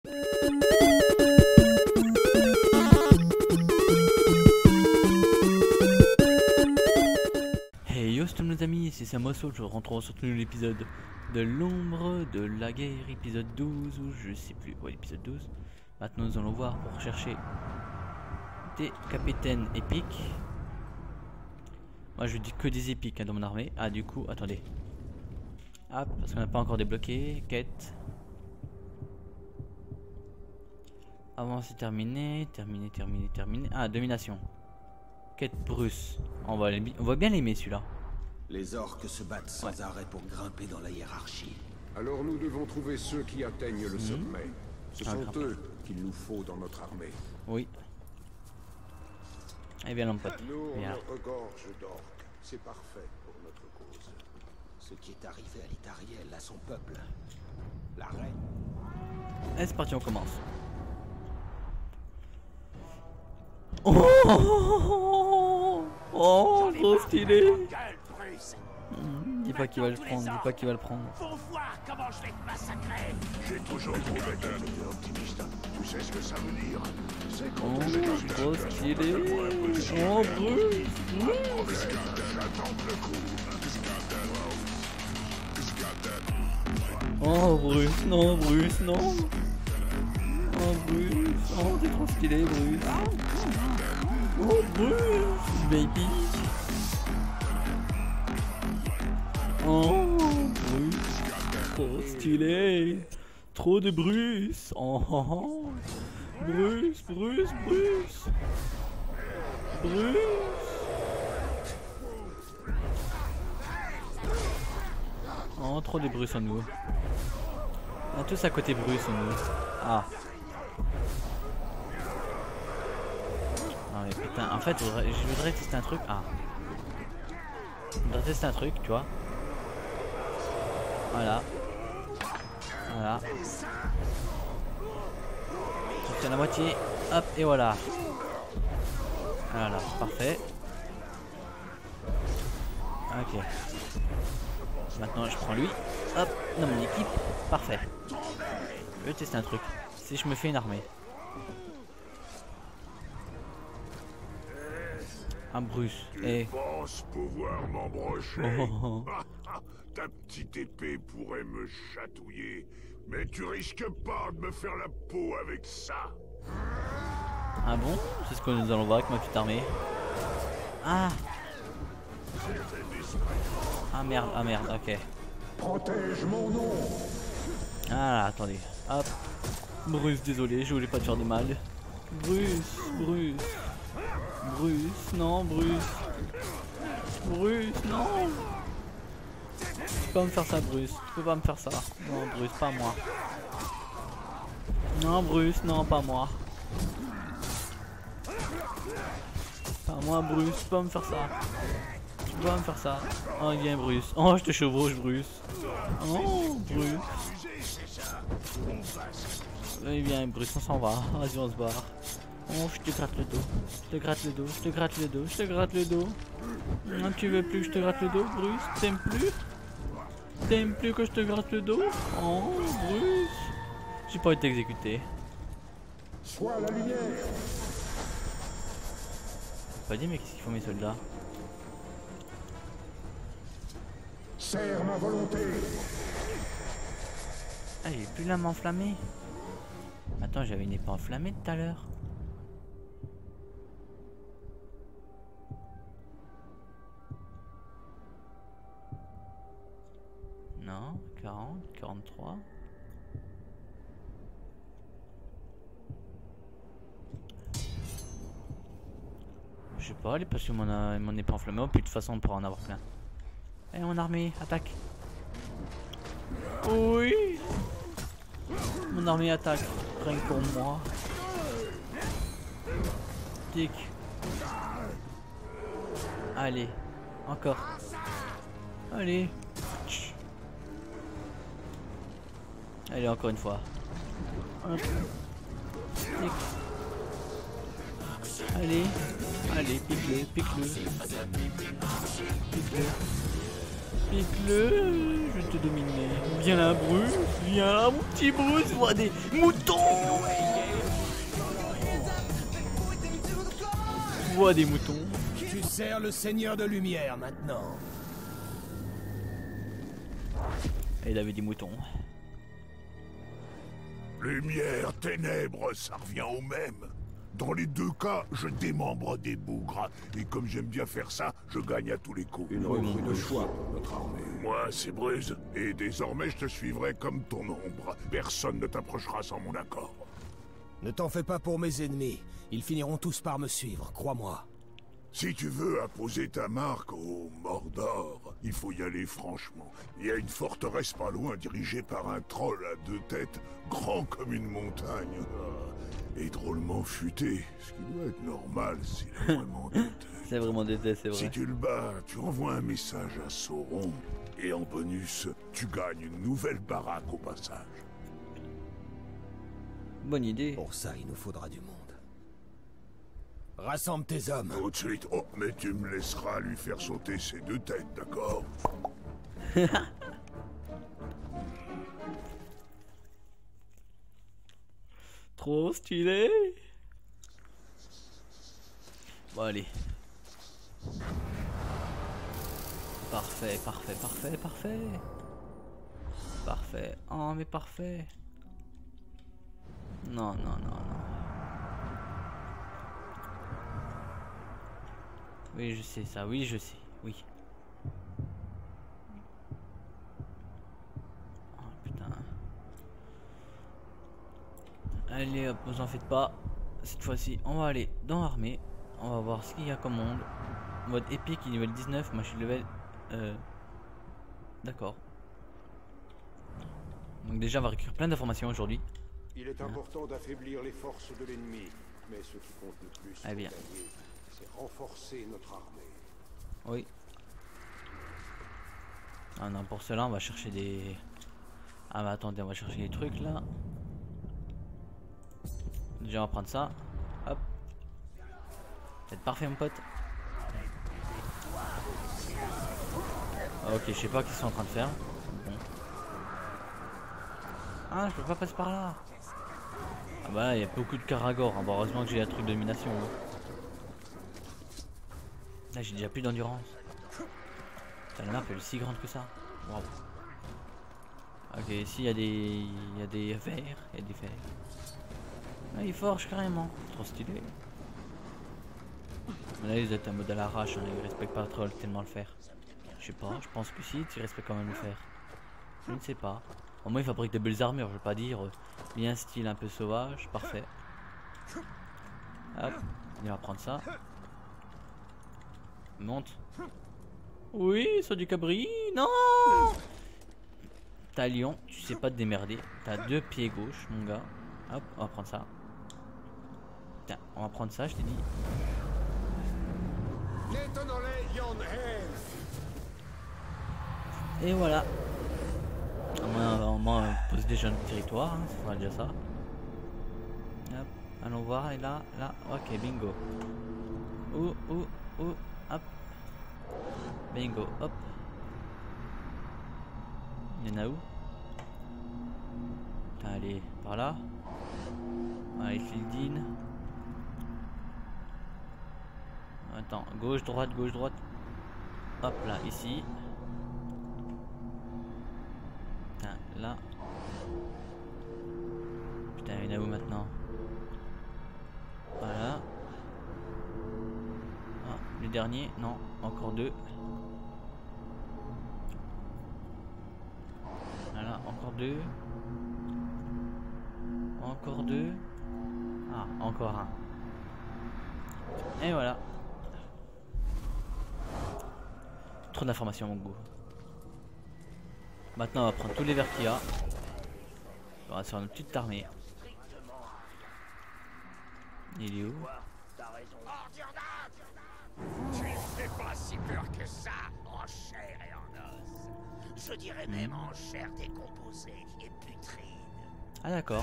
Hey yo, c'est mes amis, c'est Samoso, je rentre sur l'épisode de l'ombre de la guerre, épisode 12 ou je sais plus, ouais épisode 12. Maintenant nous allons voir pour chercher des capitaines épiques. Moi je dis que des épiques hein, dans mon armée. Ah du coup, attendez. Hop, parce qu'on n'a pas encore débloqué, quête. Avancé terminé, terminé. Ah, domination. Quête Bruce. On va bien l'aimer celui-là. Les orques se battent sans arrêt pour grimper dans la hiérarchie. Alors nous devons trouver ceux qui atteignent le sommet. Ce sont eux qu'il nous faut dans notre armée. Oui. Eh bien l'homme pote. Nous, on regorge d'orques. C'est parfait pour notre cause. Ce qui est arrivé à l'Itariel, à son peuple. La reine. Et c'est parti, on commence. Oh, trop stylé. Dis pas qu'il va le prendre, dis pas qu'il va le prendre. Faut voir comment je vais te massacrer. J'ai toujours trouvé que tu es optimiste. Tu sais ce que ça veut dire. C'est quand Oh, on est trop stylé. Oh, Bruce. Oh, Bruce, non, Bruce, non. Oh, Bruce, oh, t'es trop stylé, Bruce. Oh, Bruce, baby. Oh, Bruce, trop stylé. Trop de Bruce. Oh, oh, oh. Bruce, Bruce, Bruce. Bruce. Oh, trop de Bruce en nous. On a tous à côté Bruce en nous. Ah. Ah mais putain, en fait, je voudrais tester un truc. Ah. Je voudrais tester un truc, tu vois. Voilà. Voilà. Je tiens la moitié. Hop, et voilà. Voilà, parfait. Ok. Maintenant, je prends lui. Hop, dans mon équipe. Parfait. Je vais tester un truc. Si je me fais une armée. Un Bruce. Et. Pense pouvoir m'embrocher. Oh. Ta petite épée pourrait me chatouiller, mais tu risques pas de me faire la peau avec ça. Ah bon? C'est ce que nous allons voir avec ma petite armée. Ah! Ah merde, ok. Protège mon nom. Ah, attendez. Hop. Bruce, désolé, je voulais pas te faire de mal. Bruce, non, Bruce. Bruce, non. Tu peux pas me faire ça, Bruce. Tu peux pas me faire ça. Non, Bruce, pas moi. Non, Bruce, non, pas moi. Pas moi, Bruce, tu peux pas me faire ça. Tu peux pas me faire ça. Oh, viens, Bruce. Oh, je te chevauche, Bruce. Oh, Bruce. Eh bien, Bruce, on s'en va. Vas-y, on se barre. Oh, je te gratte le dos. Je te gratte le dos. Je te gratte le dos. Je te gratte le dos. Non, tu veux plus que je te gratte le dos, Bruce? T'aimes plus? T'aimes plus que je te gratte le dos? Oh, Bruce. J'ai pas été exécuté. Sois la lumière. Pas dit, mais qu'est-ce qu'ils font mes soldats? Serre ma volonté. Ah, j'ai plus la main enflammée. Attends, j'avais une épée enflammée tout à l'heure. Non, 40, 43. Je sais pas, parce que mon épée enflammée, oh, puis de toute façon on pourra en avoir plein. Allez, mon armée, attaque. Oui. Mon armée attaque, rien que pour moi. Tic. Allez, encore. Allez. Allez, encore une fois. Hop. Tic. Allez, pique-le, pique-le. Pique-le. Pique-le, je vais te dominer. Viens là, Bruce. Viens là, mon petit Bruce. Vois des moutons. Vois des moutons. Tu sers le Seigneur de Lumière maintenant. Et il avait des moutons. Lumière, ténèbres, ça revient au même. Dans les deux cas, je démembre des bougres. Et comme j'aime bien faire ça, je gagne à tous les coups. Une recrue de choix pour notre armée. Moi, c'est Bruce. Et désormais, je te suivrai comme ton ombre. Personne ne t'approchera sans mon accord. Ne t'en fais pas pour mes ennemis. Ils finiront tous par me suivre, crois-moi. Si tu veux apposer ta marque au Mordor, il faut y aller franchement. Il y a une forteresse pas loin, dirigée par un troll à 2 têtes, grand comme une montagne, et drôlement futé, ce qui doit être normal s'il a vraiment des têtes. C'est vraiment des têtes, c'est vrai. Si tu le bats, tu envoies un message à Sauron, et en bonus, tu gagnes une nouvelle baraque au passage. Bonne idée. Pour ça, il nous faudra du monde. Rassemble tes hommes. Tout de suite. Oh, mais tu me laisseras lui faire sauter ses 2 têtes, d'accord? Trop stylé. Bon, allez. Parfait, parfait, parfait, parfait. Parfait. Oh, mais parfait. Non, non, non, non. Oui, je sais ça. Oui, je sais. Oui. Oh, putain. Allez, hop, vous en faites pas. Cette fois-ci, on va aller dans l'armée. On va voir ce qu'il y a comme monde. Mode épique, il est level 19. Moi, je suis level... D'accord. Donc déjà, on va récupérer plein d'informations aujourd'hui. Il est important d'affaiblir les forces de l'ennemi, mais ce qui compte le plus, Ah bien. c'est renforcer notre armée. Oui. Ah non, pour cela, on va chercher des... Ah mais attendez, on va chercher des trucs là. Déjà, on va prendre ça. Hop. C'est parfait, mon pote. Ah, ok, je sais pas ce qu'ils sont en train de faire. Bon. Ah, je peux pas passer par là. Ah bah, il y a beaucoup de Karagor. Hein. Bon, heureusement que j'ai un truc de domination. Hein. Là, j'ai déjà plus d'endurance. La map elle est si grande que ça. Wow. Ok, ici il y a des verres. Il y a des verres. Ah, ils forgent carrément. Trop stylé. Mais là, ils êtes en mode à l'arrache. Hein. Ils respectent pas trop tellement le fer. Je sais pas, je pense que si, tu respectes quand même le fer. Je ne sais pas. Au moins, ils fabriquent de belles armures. Je veux pas dire bien style un peu sauvage. Parfait. Hop, il va prendre ça. Monte. Oui, sur du cabri. Non. T'as lion, tu sais pas te démerder. T'as 2 pieds gauche, mon gars. Hop, on va prendre ça. Tiens, on va prendre ça, je t'ai dit. Et voilà. Au moins, on pose déjà notre territoire. Hein, ça fera déjà ça. Hop, allons voir. Et là, là. Ok, bingo. Hop. Bingo, hop. Il y en a où? Putain, allez, par là. Allez, Fildine. Attends, gauche, droite, gauche, droite. Hop là, ici. Putain, là. Putain, il y en a où maintenant? Voilà. Ah, le dernier, non, encore 2. Voilà, encore 2. Encore 2. Ah, encore un. Et voilà. Trop d'informations, mon goût. Maintenant, on va prendre tous les verres qu'il y a. On va faire une petite armée. Il est où? Tu ne fais pas si peur que ça, en chair et en os. Je dirais même en chair décomposée et putride. Ah d'accord.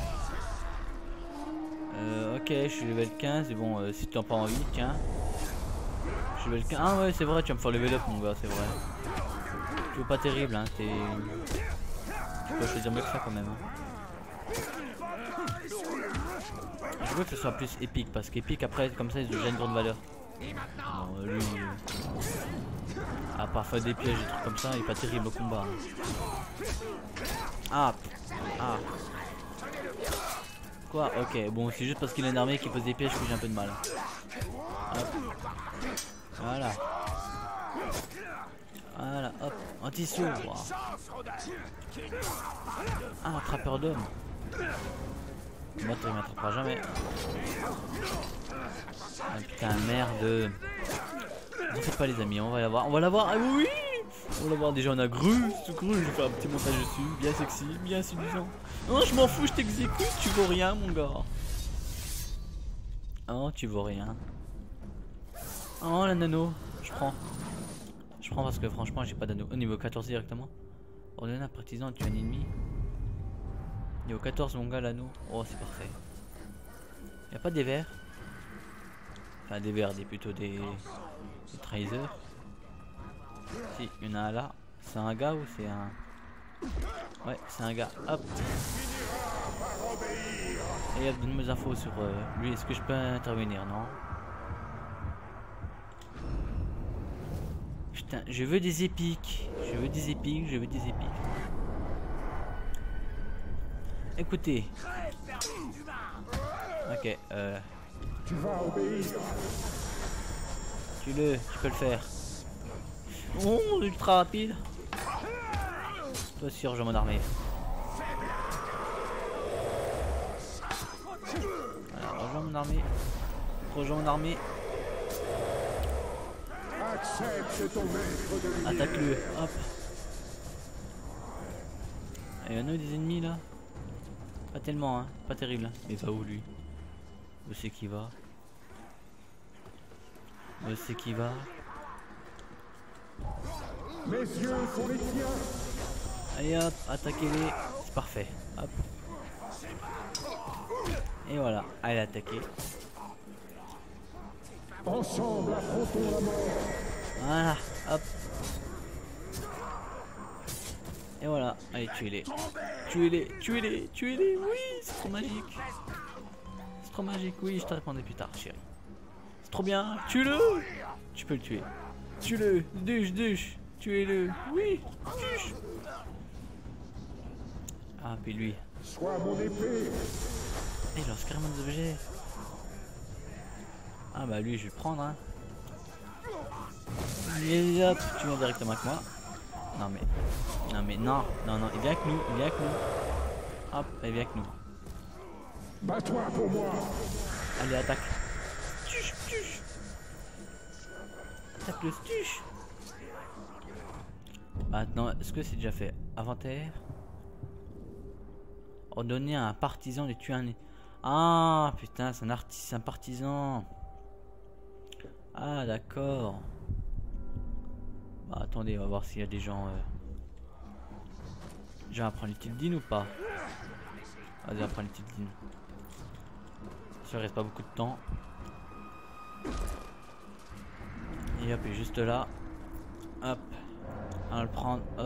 Ok, je suis level 15 et bon, si tu n'as pas envie, tiens. Je suis level 15. Ah ouais, c'est vrai, tu vas me faire level up mon gars, c'est vrai. Tu veux pas terrible, hein, t'es... Tu peux choisir mieux que ça quand même. Hein. Je veux que ce soit plus épique, parce qu'épique après, comme ça, il devient une grande valeur. Bon, lui, à part faire des pièges et des trucs comme ça, il est pas terrible au combat. Ah, ah. Quoi? Ok, bon, c'est juste parce qu'il a une armée qui pose des pièges que j'ai un peu de mal. Hop. Voilà. Voilà, hop, anti-saut. Wow. Ah, attrapeur d'hommes. Moi, tu ne m'attraperas jamais. Ah, putain, merde. Ne faites pas les amis, on va l'avoir. On va l'avoir. Ah oui! On va l'avoir déjà, on a Gru. Je vais faire un petit montage dessus. Bien sexy, bien séduisant. Non, je m'en fous, je t'exécute. Tu vaux rien, mon gars. Oh, tu vaux rien. Oh, la nano. Je prends. Je prends parce que franchement, j'ai pas d'anneau. Au niveau 14 directement. Ordonne un partisan de tuer un ennemi. Niveau 14, mon gars, l'anneau. Oh, c'est parfait. Y'a pas des vers? Enfin, des vers, plutôt des trahisseurs. Si, il y en a un là. C'est un gars ou c'est un... Ouais, c'est un gars. Hop. Et hop, donne-moi des infos sur lui. Est-ce que je peux intervenir? Non. Putain, je veux des épiques. Je veux des épiques, je veux des épiques. Écoutez. Ok, Tu vas obéir. tu peux le faire. Oh, ultra rapide. Toi aussi, rejoins mon armée. Voilà, rejoins mon armée. Rejoins mon armée. Accepte ton maître de lumière. Attaque-le, hop. Il y en a des ennemis là. Pas tellement, hein. Pas terrible. Mais va où lui? Où c'est qui va? Où c'est qui va? Mes yeux sont les tiens. Allez hop, attaquez-les. C'est parfait. Hop. Et voilà, allez attaquer. Ensemble, affrontons la mort. Voilà, hop. Et voilà, allez tuez-les. Tuez-les, tuez-les, tuez-les. Oui, c'est trop magique. C'est trop magique, oui, je te répondrai plus tard, chérie. C'est trop bien, tue-le. Tu peux le tuer. Tue-le, duche. Tuez-le, oui, duche. Ah, puis lui. Sois mon épée. Il lance carrément des objets. Ah bah lui je vais le prendre hein. Et hop, tu viens directement avec moi. Non non, il vient avec nous, Hop, il vient avec nous. Bats-toi pour moi. Allez attaque. Tuche. Attaque le stuche. Maintenant, est-ce que c'est déjà fait? Inventaire. Ordonner à un partisan de tuer un... Ah putain, c'est un partisan. Ah d'accord. Bah attendez, on va voir s'il y a des gens... Déjà, on va prendre les Tildines ou pas? Vas-y, on va prendre les Tildines. Ça reste pas beaucoup de temps. Et hop, il est juste là. Hop. On va le prendre, hop.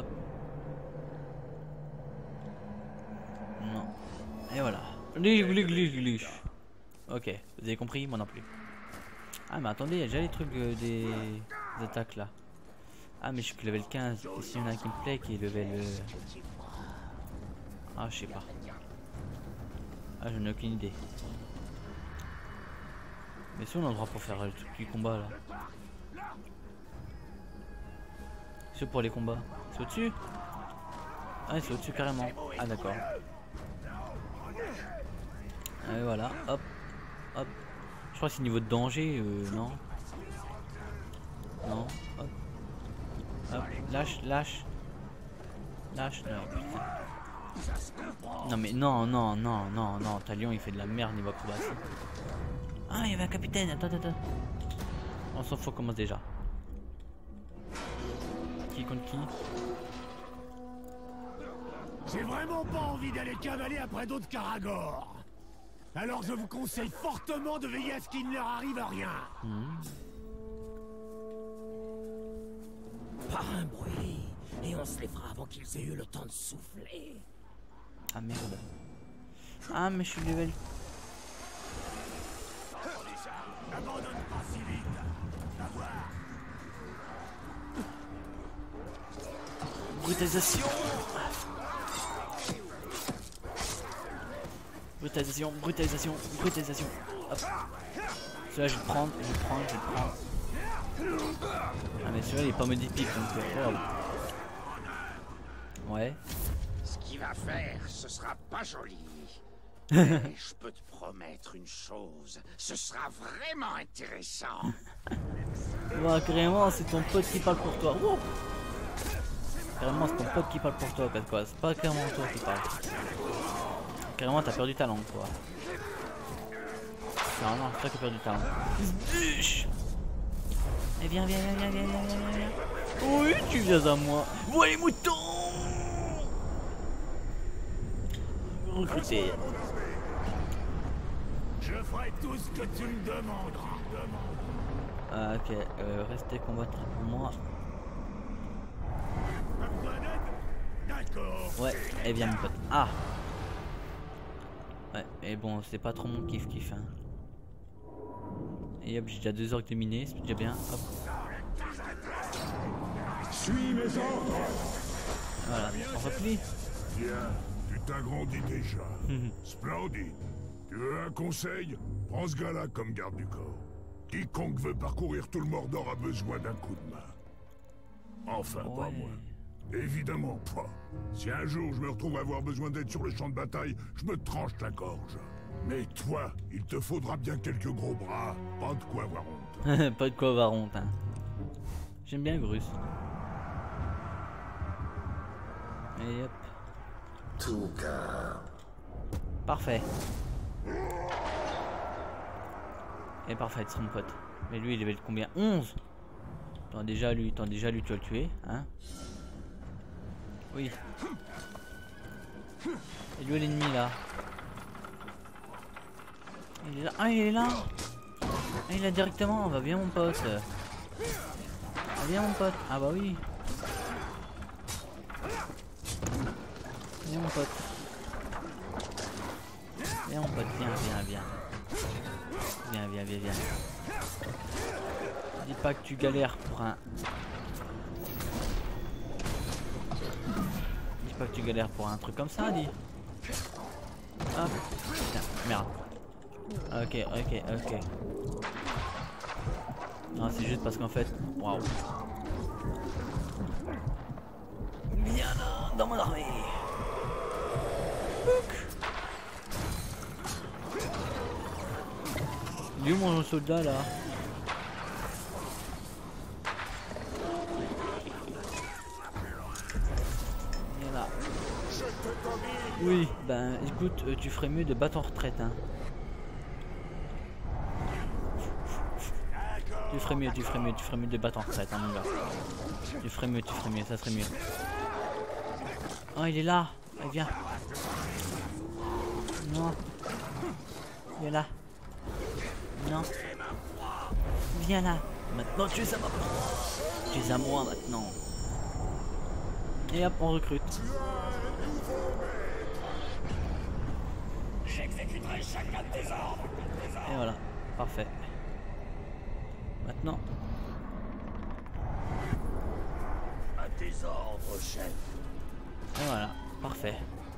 Non. Et voilà. Glich. Ok, vous avez compris, moi non plus. Ah mais attendez, il y a déjà les trucs des attaques là. Ah mais je suis que level 15. Et s'il y en a un qui me plaît qui est level... Ah je sais pas. Ah je n'ai aucune idée. Mais si on a le droit pour faire le truc du combat là. C'est pour les combats. C'est au-dessus? Ah c'est au-dessus carrément. Ah d'accord. Et voilà, hop. Je crois que c'est niveau de danger, non. Non, hop. Lâche, non, putain. Non mais non, Talion il fait de la merde niveau acrobatie. Ah, il y avait un capitaine, attends. On s'en fout, commence déjà. Qui contre qui? J'ai vraiment pas envie d'aller cavaler après d'autres Karagor. Alors je vous conseille fortement de veiller à ce qu'il ne leur arrive rien. Pas un bruit, Et on se les fera avant qu'ils aient eu le temps de souffler. Ah merde. Ah mais je suis level. N'abandonne pas si vite. À voir. Brutalisation. Brutalisation, brutalisation, brutalisation. Hop. Celui-là je vais le prendre, je vais le prendre, je vais le prendre. Ah mais celui-là il est pas modifié donc ouais. Ce qu'il va faire, ce sera pas joli. Mais je peux te promettre une chose, ce sera vraiment intéressant. Ouais, carrément c'est ton pote qui parle pour toi. Wow. Carrément c'est ton pote qui parle pour toi, quoi. C'est pas carrément toi qui parle. Carrément t'as perdu ta langue toi. Carrément c'est toi qui as perdu ta langue. Et viens. Oui tu viens à moi. Vois les moutons. Recruter. Je ferai tout ce que tu me demanderas. Ah, ok, restez combattre pour moi. D'accord. Ouais, et viens mon pote. Ah. Ouais, et bon, c'est pas trop mon kiff hein. Et hop, j'ai déjà 2 orques dominés, c'est déjà bien. Hop. Suis mes ordres. Voilà, on replie. Bien, tu t'agrandis déjà. Splendide. Tu veux un conseil? Prends ce gars-là comme garde du corps. Quiconque veut parcourir tout le Mordor a besoin d'un coup de main. Enfin, pas Ouais. moi. Évidemment pas. Si un jour je me retrouve à avoir besoin d'aide sur le champ de bataille, je me tranche la gorge. Mais toi, il te faudra bien quelques gros bras. Pas de quoi avoir honte. Pas de quoi avoir honte, hein. J'aime bien Grus. Et hop. Tout cas. Parfait. Et parfait, c'est mon pote. Mais lui, il level combien? 11. Attends, déjà lui, tu vas le tuer, hein? Oui. Et lui, l'ennemi là. Il est là. Ah, il est là. Ah, il est là directement. Va bien, mon pote. Va bien, mon pote. Ah, bah oui. Viens, mon pote. Viens, mon pote. Viens. Viens. Dis pas que tu galères pour un... Dis pas que tu galères pour un truc comme ça, dis. Hop. Putain, merde. Ok. Non, c'est juste parce qu'en fait... Waouh. Viens là, dans mon armée. Il est où mon soldat là? Il est là. Oui, ben écoute, tu ferais mieux de battre en retraite, hein. Tu ferais mieux de battre en retraite, hein, mon gars. Tu ferais mieux, ça serait mieux. Oh, il est là. Allez, viens. Non. Il est là. Non. Viens là. Maintenant tu es à moi. Tu es à moi maintenant. Et hop, on recrute. J'exécuterai chacun de tes ordres. Et voilà, parfait. Maintenant. À tes ordres, chef. Et voilà, parfait.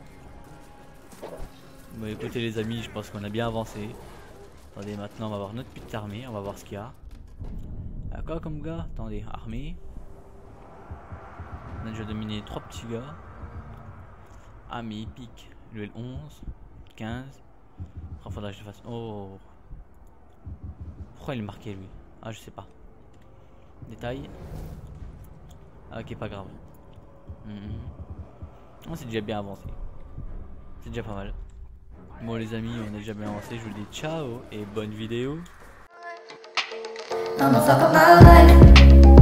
Bon écoutez les amis, je pense qu'on a bien avancé. Attendez, maintenant on va voir notre petite armée, on va voir ce qu'il y a. À quoi comme gars? Attendez, armée. On a déjà dominé 3 petits gars. Ah mais il pique. Level 11, 15. Après faudra que je fasse... Oh. Pourquoi il est marqué lui? Ah je sais pas. Détail. Ah, ok, pas grave. Oh, c'est déjà bien avancé. C'est déjà pas mal. Bon les amis, on a déjà bien avancé. Je vous dis ciao et bonne vidéo. I'm a fuck up my life.